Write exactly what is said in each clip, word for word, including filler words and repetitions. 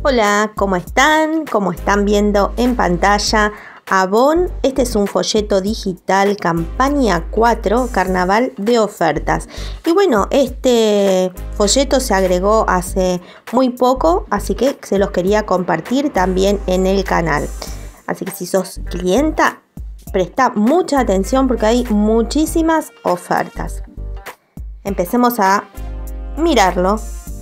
Hola, ¿cómo están? Como están viendo en pantalla, Avon, este es un folleto digital campaña cuatro, carnaval de ofertas. Y bueno, este folleto se agregó hace muy poco, así que se los quería compartir también en el canal. Así que si sos clienta, presta mucha atención porque hay muchísimas ofertas. Empecemos a mirarlo.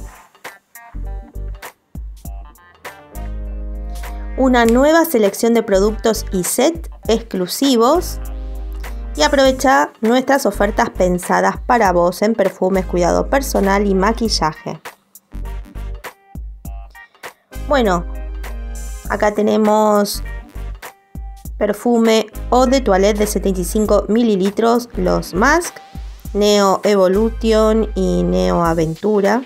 Una nueva selección de productos y set exclusivos y aprovecha nuestras ofertas pensadas para vos en perfumes, cuidado personal y maquillaje. Bueno, acá tenemos perfume Eau de Toilette de setenta y cinco mililitros, los Mask, Neo Evolution y Neo Aventura.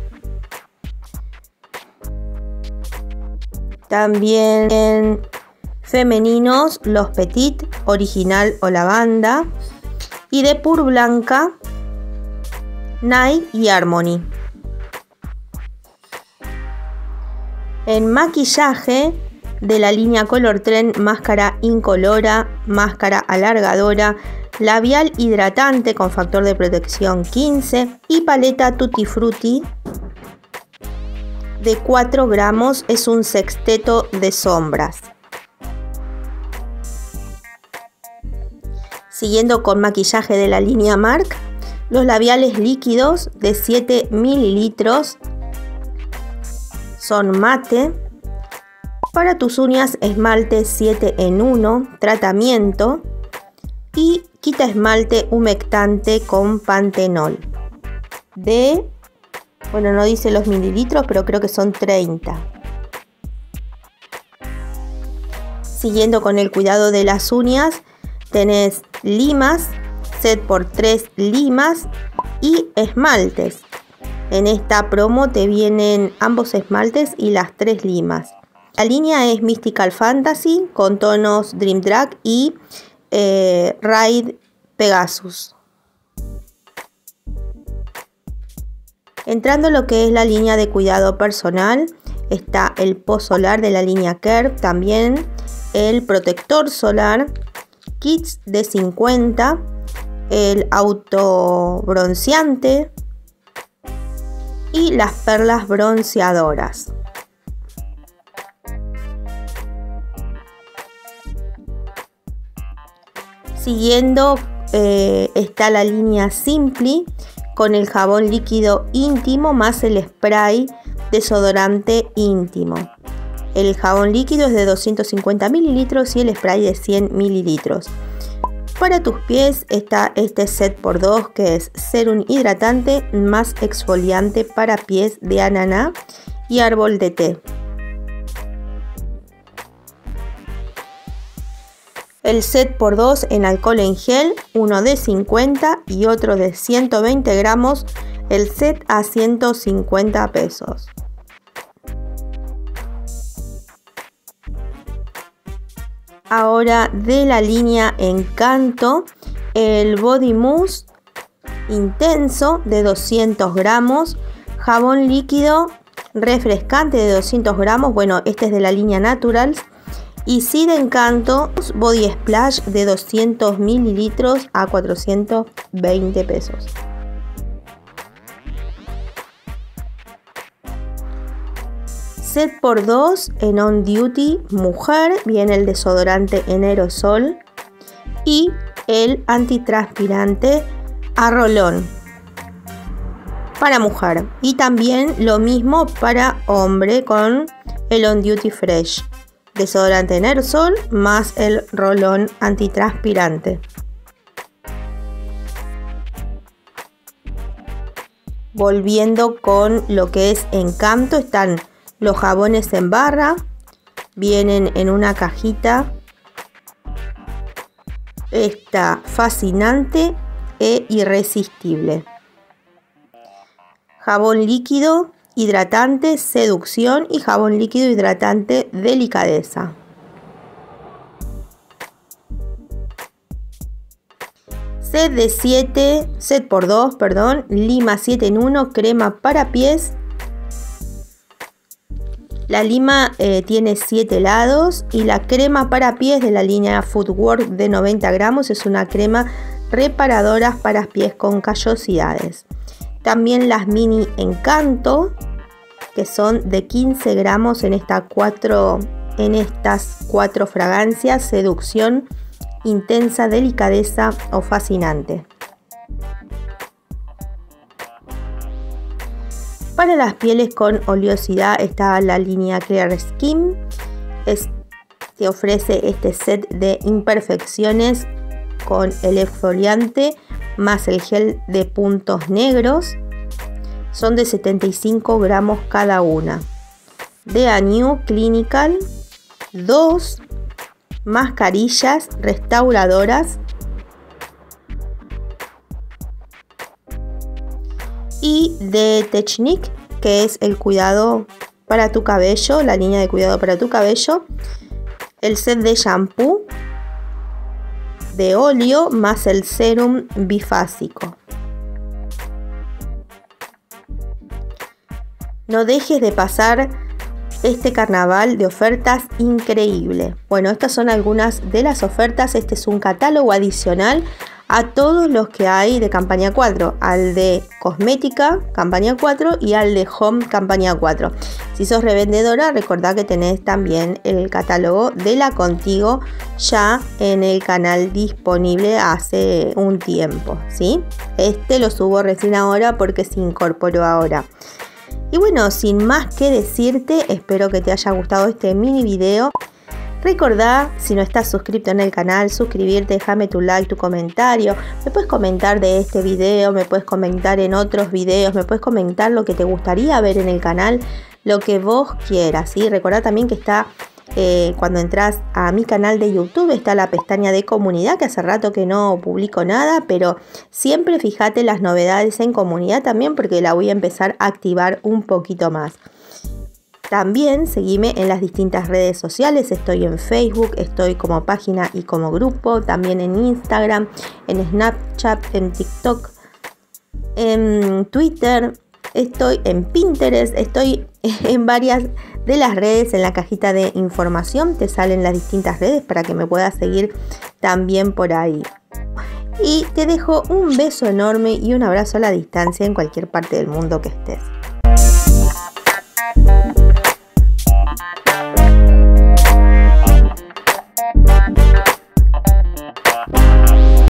También en femeninos, los Petit, original o lavanda. Y de Pur Blanca, Night y Harmony. En maquillaje, de la línea Color Trend, máscara incolora, máscara alargadora, labial hidratante con factor de protección quince y paleta Tutti Frutti de cuatro gramos, es un sexteto de sombras. Siguiendo con maquillaje de la línea Marc, los labiales líquidos de siete mililitros, son mate. Para tus uñas, esmalte siete en uno, tratamiento y quita esmalte humectante con pantenol de, bueno, no dice los mililitros, pero creo que son treinta. Siguiendo con el cuidado de las uñas, tenés limas, set por tres limas y esmaltes. En esta promo te vienen ambos esmaltes y las tres limas. La línea es Mystical Fantasy con tonos Dream Drag y eh, Ride Pegasus. Entrando en lo que es la línea de cuidado personal, está el post solar de la línea Curve, también el protector solar, kits de cincuenta, el auto bronceante y las perlas bronceadoras. Siguiendo eh, está la línea Simply con el jabón líquido íntimo más el spray desodorante íntimo. El jabón líquido es de doscientos cincuenta mililitros y el spray de cien mililitros. Para tus pies está este set por dos que es serum hidratante más exfoliante para pies de ananá y árbol de té. El set por dos en alcohol en gel, uno de cincuenta y otro de ciento veinte gramos, el set a ciento cincuenta pesos. Ahora de la línea Encanto, el Body Mousse intenso de doscientos gramos, jabón líquido refrescante de doscientos gramos, bueno, este es de la línea Naturals. Y sí de Encanto, Body Splash de doscientos mililitros a cuatrocientos veinte pesos. Set por dos en On Duty Mujer, viene el desodorante en aerosol y el antitranspirante a rolón para mujer. Y también lo mismo para hombre con el On Duty Fresh. Desodorante en aerosol más el rolón antitranspirante. Volviendo con lo que es Encanto, están los jabones en barra, vienen en una cajita. Está fascinante e irresistible. Jabón líquido hidratante seducción y jabón líquido hidratante delicadeza. Set de siete, set por dos, perdón, lima siete en uno, crema para pies La lima eh, tiene siete lados y la crema para pies de la línea Footwork de noventa gramos es una crema reparadora para pies con callosidades. También las mini Encanto, que son de quince gramos en, esta cuatro, en estas cuatro fragancias: seducción, intensa, delicadeza o fascinante. Para las pieles con oleosidad está la línea Clear Skin. Es, te ofrece este set de imperfecciones con el exfoliante más el gel de puntos negros. Son de setenta y cinco gramos cada una. De Anew Clinical, dos mascarillas restauradoras. Y de Technique, que es el cuidado para tu cabello, la línea de cuidado para tu cabello, el set de shampoo de óleo más el serum bifásico. No dejes de pasar este carnaval de ofertas increíble. Bueno, estas son algunas de las ofertas. Este es un catálogo adicional a todos los que hay de campaña cuatro, al de cosmética campaña cuatro y al de home campaña cuatro. Si sos revendedora, recordá que tenés también el catálogo de La Contigo ya en el canal disponible hace un tiempo, ¿sí? Este lo subo recién ahora porque se incorporó ahora. Y bueno, sin más que decirte, espero que te haya gustado este mini video. Recordá, si no estás suscrito en el canal, suscribirte, déjame tu like, tu comentario. Me puedes comentar de este video, me puedes comentar en otros videos, me puedes comentar lo que te gustaría ver en el canal, lo que vos quieras, ¿sí? Recordá también que está, eh, cuando entras a mi canal de YouTube, está la pestaña de comunidad, que hace rato que no publico nada, pero siempre fíjate las novedades en comunidad también, porque la voy a empezar a activar un poquito más. También seguime en las distintas redes sociales. Estoy en Facebook, estoy como página y como grupo, también en Instagram, en Snapchat, en TikTok, en Twitter, estoy en Pinterest, estoy en varias de las redes. En la cajita de información te salen las distintas redes para que me puedas seguir también por ahí. Y te dejo un beso enorme y un abrazo a la distancia en cualquier parte del mundo que estés.